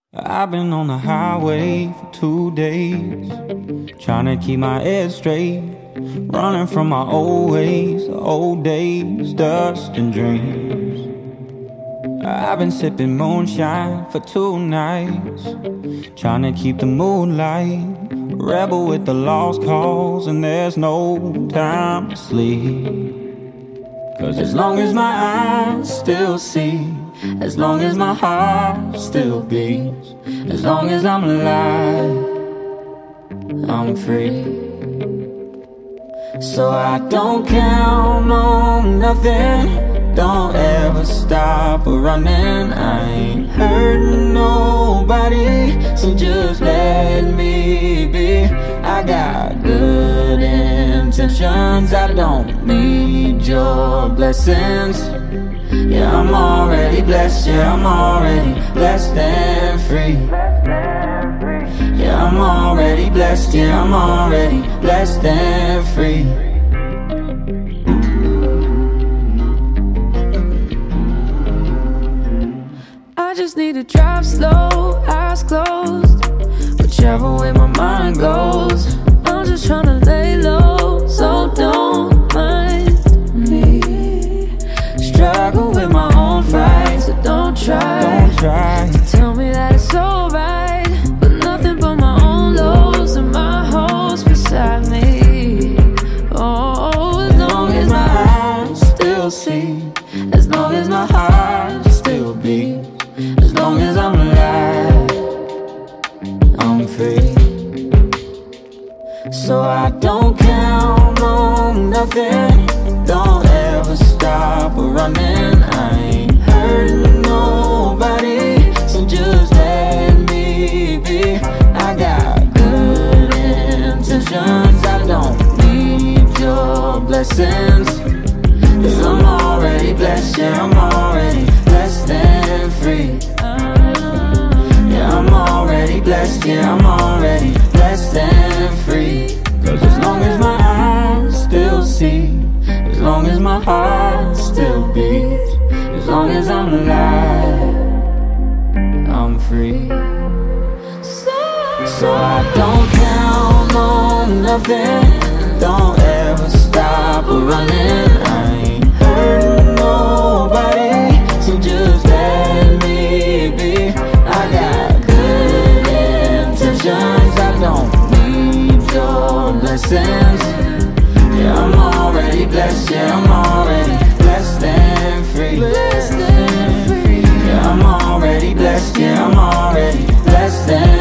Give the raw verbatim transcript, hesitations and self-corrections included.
I've been on the highway for two days, trying to keep my head straight, running from my old ways, old days, dust and dreams. I've been sipping moonshine for two nights, trying to keep the moonlight, rebel with the lost cause, and there's no time to sleep. Cause as long as my eyes still see, as long as my heart still beats, as long as I'm alive, I'm free. So I don't count on nothing, don't ever stop running. I ain't hurting nobody, so just let me be. I got good intentions, I don't need your blessings. Yeah, I'm already blessed, yeah, I'm already blessed and free. Yeah, I'm already blessed, yeah, I'm already blessed and free. I just need to drive slow, eyes closed, whichever way my mind goes. I'm just trying to lay low, so don't mind me. Struggle with my own fight, so don't try, don't try to tell me that it's alright. But nothing but my own lows and my hoes beside me. Oh, as long as my eyes still see, as long as my heart still beats, as long as I'm alive, I'm free. So I don't count on nothing, don't ever stop running. I ain't hurting nobody, so just let me be. I got good intentions, I don't need your blessings. Cause I'm already blessed, yeah, I'm already blessed and free. Yeah, I'm already blessed, yeah, I'm already blessed and free. Cause as long as my eyes still see, as long as my heart still beats, as long as I'm alive, I'm free. So I don't count on nothing, don't ever stop running. I ain't hurting nobody, so just let me be. I got good intentions, I don't need your blessings. Yeah, I'm already blessed, yeah, I'm already blessed and free. Blessed and free. Yeah, I'm already blessed, yeah, I'm already blessed and free.